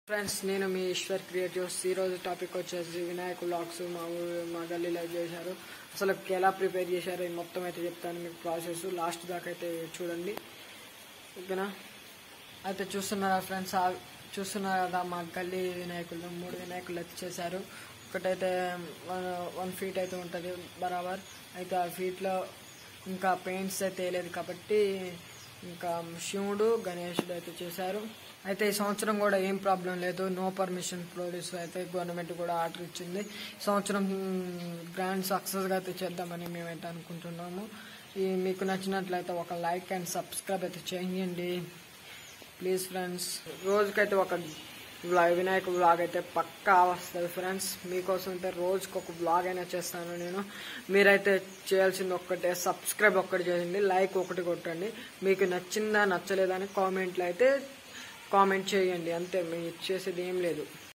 Friends నేను మీ Eshwar creatives ఈ రోజు టాపిక్ వచ్చేసి వినాయక వ్లాగ్స్ మా గల్లీలో చేశారు. అసలు ఎలా ప్రిపేర్ చేశారు మొత్తం అయితే చెప్తాను మీకు ప్రాసెస్ లాస్ట్ దాకా అయితే చూడండి. ఓకేనా? అయితే చూస్తున్నారా ఫ్రెండ్స్, చూస్తున్నారు కదా మా గల్లీ వినాయకులు 3 వినాయకులు అయితే చేశారు. ఒకటైతే 1 ఫీట్ అయితే ఉంటుంది బరాబర్. అయితే ఆ ఫీట్లో ఇంకా పెయింట్స్ అయితే వేయలేదు కాబట్టి ఇంకా శివుడు గణేశుడు అయితే చేశారు. అయితే ఈ సంవత్సరం కూడా ఏం ప్రాబ్లం లేదు, నో పర్మిషన్ ప్రొడ్యూస్ అయితే గవర్నమెంట్ కూడా ఆర్డర్ ఇచ్చింది. ఈ సంవత్సరం గ్రాండ్ సక్సెస్గా అయితే చేద్దామని మేమైతే అనుకుంటున్నాము. మీకు నచ్చినట్లయితే ఒక లైక్ అండ్ సబ్స్క్రైబ్ అయితే చేయండి ప్లీజ్ ఫ్రెండ్స్. రోజుకైతే ఒక వినాయక వ్లాగ్ అయితే పక్కా వస్తుంది ఫ్రెండ్స్. మీకోసం అయితే రోజుకి ఒక వ్లాగ్ అయినా చేస్తాను నేను. మీరైతే చేయాల్సింది ఒక్కటే, సబ్స్క్రైబ్ ఒక్కటి చేయండి, లైక్ ఒకటి కొట్టండి. మీకు నచ్చిందా నచ్చలేదా అని కామెంట్లో అయితే కామెంట్ చేయండి, అంతే. మీరు చేసేది ఏం లేదు.